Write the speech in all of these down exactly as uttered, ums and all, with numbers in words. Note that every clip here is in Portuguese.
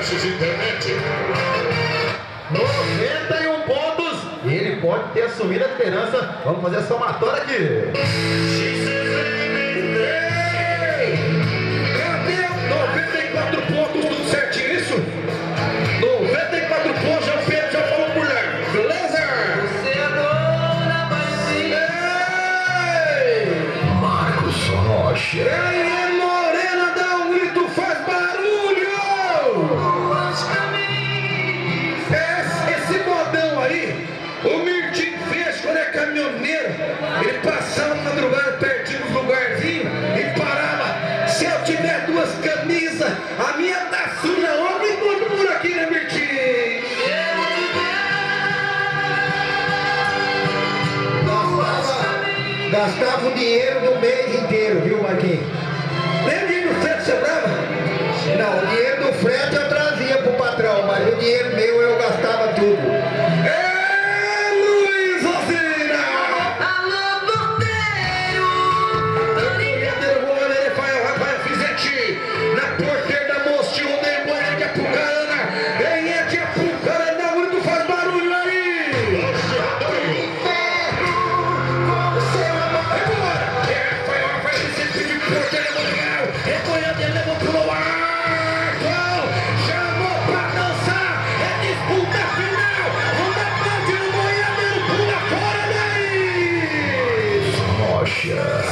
Versus Internet. noventa e um pontos e ele pode ter assumido a liderança. Vamos fazer a somatória aqui. noventa e quatro pontos, tudo certinho, isso? noventa e quatro pontos, já o Pedro já falou por lá, beleza? Você é dona, mas Marcos Rocha. Ei, Morena, dá um grito, faz barulho! Esse, esse modão aí, o Mirtinho fez quando é caminhoneiro. Ele passava na madrugada pertinho dos lugarzinhos e parava. Se eu tiver duas camisas, a minha tá suja, homem, encontro por aqui, né, Mirtinho? Gastava o dinheiro do mês inteiro, viu, Marquinhos? Nem o dinheiro do frete sobrava? Não, o dinheiro do frete eu trazia pro patrão, mas o dinheiro meu eu gastava tudo. É, Luiz Rosina! alô, porteiro! Porteiro, vou olhar, Rafael, Rafael Fizete, na porteira da moça, o rodeio, boa, é de Apucarana, quem é de Apucarana, o único faz barulho aí! Agora, é Rafael, Rafael Fizete, de porteira, boa, legal, é boiado, ele levou pro arco, chamou pra dançar, é disputa final, uma parte no boiadeiro, pula fora daí! Rocha.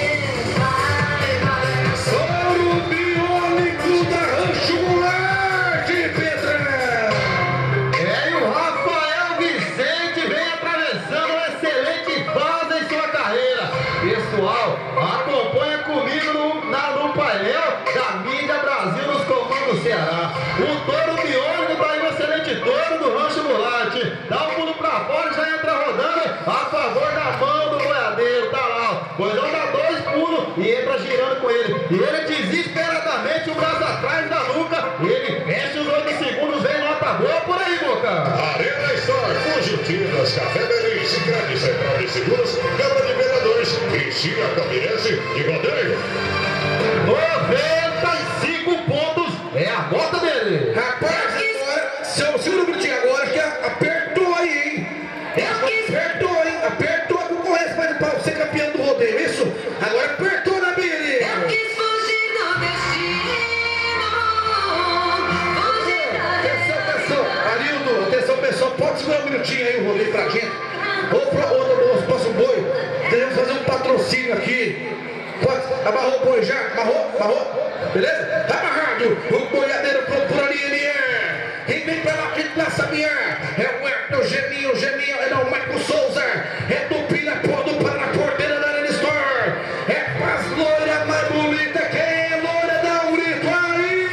Ouro biônico da Rancho Goulart, Pedrão! É, e o Rafael Vicente vem atravessando uma excelente fase em sua carreira. Pessoal, acompanha comigo no, na, no painel da Mídia Brasil nos comandos do Ceará. O touro biônico tá aí, um excelente touro do Rancho Goulart. Dá um pulo pra fora e já entra rodando a favor da mão do boiadeiro. Tá lá, ó. Coisão dá dois pulos e entra girando com ele. E ele desesperadamente, o braço atrás da nuca. Ele fecha os oito segundos, vem nota boa por aí, Boca. Arena Store, Fugitinas, Café Belém, Sicredi, Central de Seguros, Câmara de Vereadores, Cristina Campinense e Rodeio. noventa e cinco pontos é a nota dele. Rapaz, agora, seu, seu número agora que apertou aí, hein? Apertou, hein? Apertou a concorrência para você campeão do rodeio, isso? Agora apertou na Billy. Eu quis fugir do destino. Fugir da Atenção, atenção, Arildo, atenção pessoal, pode segurar um minutinho aí o rodeio pra gente. Ou pro outro nosso próximo boi, devemos fazer um patrocínio aqui. Pode, amarrou o boi já? Amarrou? Amarrou? Beleza? Tá amarrado, o boiadeiro procura ali, ele é. Quem vem pela frente da Sabiá é o Herto, Geminho, o Geminho, é não, o Marco Souza, é do Pirapó, do Paraná, porteira da Arena Store. É pras loiras mais bonitas, quem é loira dá um grito aí.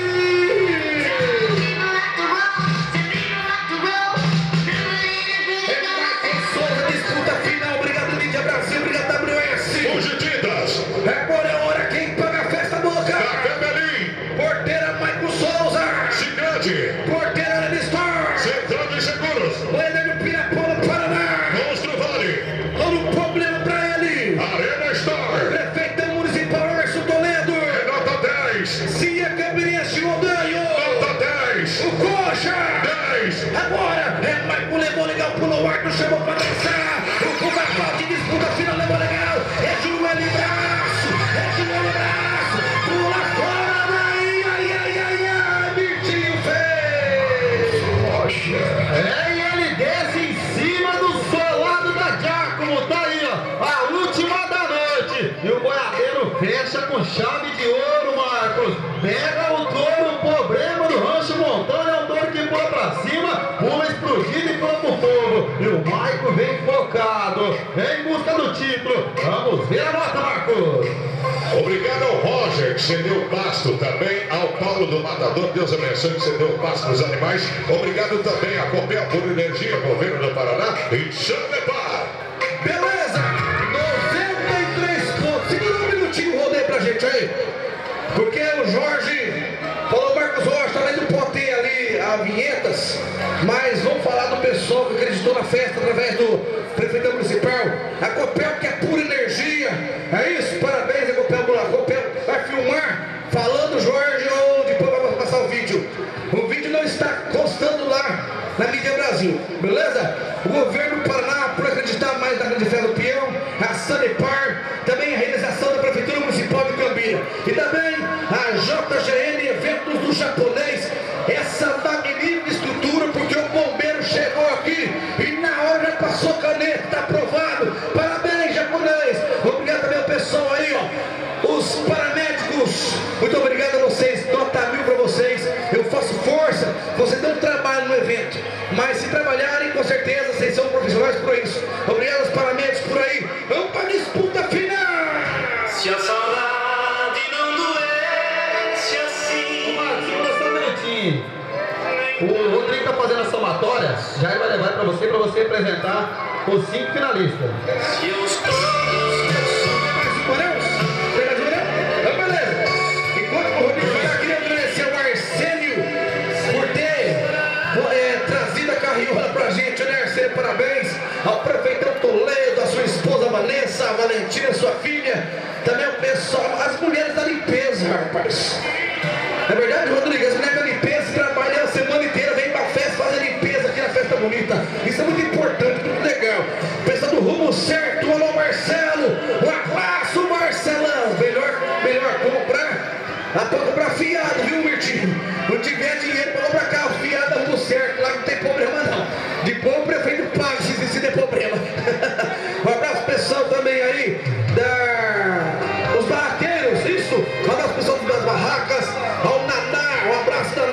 Souza, disputa final, obrigado Mídia Brasil, obrigado W S. Fugitinas, Agora é a hora, quem paga a festa, boca. Café Belém, Porteira Michael Souza, Sicredi, porteira Arena Store, Central de Seguros, Moeda do Pirapó, no Paraná. Monstro Vale, Todo um problema pra ele. Arena Store, Prefeito Municipal Márcio Toledo, é nota dez, Cia Campinense Rodeio, nota dez, o Coxa. dez, Agora é Michael, levou legal, pulou o arco, chamou pra dançar. O Cuba de disputa final, levou legal. É joelho e braço, é joelho e braço. Pula fora daí, ai, ai, ai, ai, Mirtinho fez. Rocha. É, e ele desce em cima do solado da Giacomo. Tá aí, ó, a última da noite. E o boiadeiro fecha com chave de ouro, Marcos. Pega o touro, o problema do Rancho Montano é um touro que pula pra cima, pula explodido e pula pro fogo. E o Maico vem focado, vem em busca do título. Vamos ver a nota, Marcos. Obrigado ao Roger, que cedeu pasto também, ao Paulo do Matador, Deus abençoe, que cedeu pasto para os animais. Obrigado também a Copel por Energia, Governo do Paraná e Xandepar. Beleza, noventa e três pontos. Segura um minutinho o rodeio pra gente aí. Porque o Jorge falou, Marcos Rocha, além do poter ali, a vinhetas, mas vamos falar do pessoal que acreditou na festa através do Prefeitura Municipal. A Copel, que é pura energia. É isso? Parabéns, a Copel. A Copel vai filmar falando, Jorge, ou depois vai passar o vídeo. O vídeo não do japonês essa magnífica estrutura, porque o bombeiro chegou aqui e na hora já passou caneta, está aprovado. Parabéns, japonês. Obrigado também ao pessoal aí, ó, os paramédicos. Muito obrigado a vocês, nota mil para vocês. Eu faço força, vocês não trabalham no evento, mas se trabalharem, com certeza vocês são profissionais por isso. Obrigado aos paramédicos por aí. Vamos para a disputa final. Se a saudade não doesse assim. Marcinho, só um minutinho. O Rodrigo está fazendo a somatória, já ele vai levar para você, para você apresentar os cinco finalistas. Se os todos meus Beleza. Enquanto o Rodrigo vai, eu queria agradecer ao Arcênio por ter é, trazido a carriola pra gente, né, Arcênio? Parabéns ao prefeitão Toledo, a sua esposa Vanessa, a Valentina, sua filha, também o pessoal, as mulheres da limpeza, rapaz. Na verdade, Rodrigo, as mulheres da limpeza trabalham a semana inteira, vem pra festa fazer limpeza aqui na Festa Bonita. Isso é muito importante, muito legal. Pessoal do Rumo Certo, alô Marcelo, um abraço, Marcelão. Melhor, melhor comprar, dá pra comprar fiado.